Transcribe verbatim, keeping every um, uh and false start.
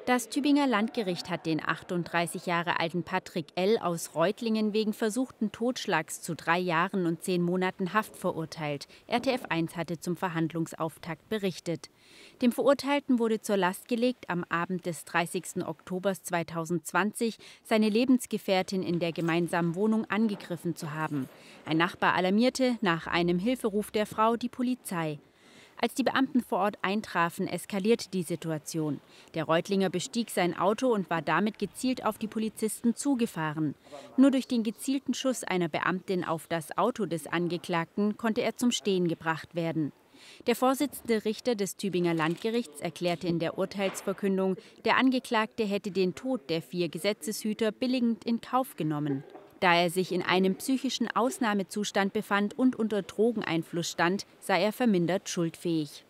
Das Tübinger Landgericht hat den achtunddreißig Jahre alten Patrick L. aus Reutlingen wegen versuchten Totschlags zu drei Jahren und zehn Monaten Haft verurteilt. R T F eins hatte zum Verhandlungsauftakt berichtet. Dem Verurteilten wurde zur Last gelegt, am Abend des dreißigsten Oktober zweitausendzwanzig seine Lebensgefährtin in der gemeinsamen Wohnung angegriffen zu haben. Ein Nachbar alarmierte nach einem Hilferuf der Frau die Polizei. Als die Beamten vor Ort eintrafen, eskalierte die Situation. Der Reutlinger bestieg sein Auto und war damit gezielt auf die Polizisten zugefahren. Nur durch den gezielten Schuss einer Beamtin auf das Auto des Angeklagten konnte er zum Stehen gebracht werden. Der Vorsitzende Richter des Tübinger Landgerichts erklärte in der Urteilsverkündung, der Angeklagte hätte den Tod der vier Gesetzeshüter billigend in Kauf genommen. Da er sich in einem psychischen Ausnahmezustand befand und unter Drogeneinfluss stand, sei er vermindert schuldfähig.